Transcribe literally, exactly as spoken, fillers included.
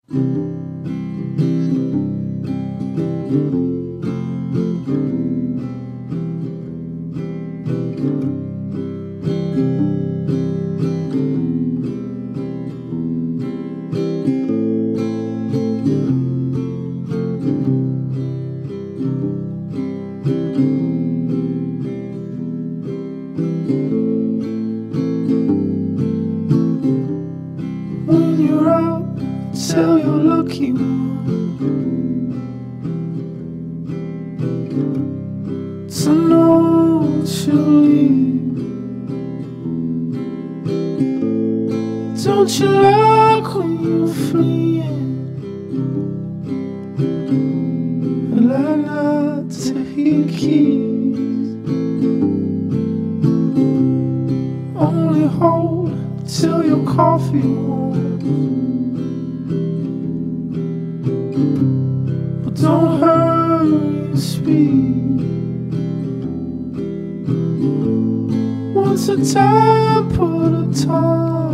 When you're out, tell your lucky one to know to leave. Don't you like when you're fleeing? I like not to hear keys. Only hold till your coffee warms, but don't hurry and speed. Once a time, put a time.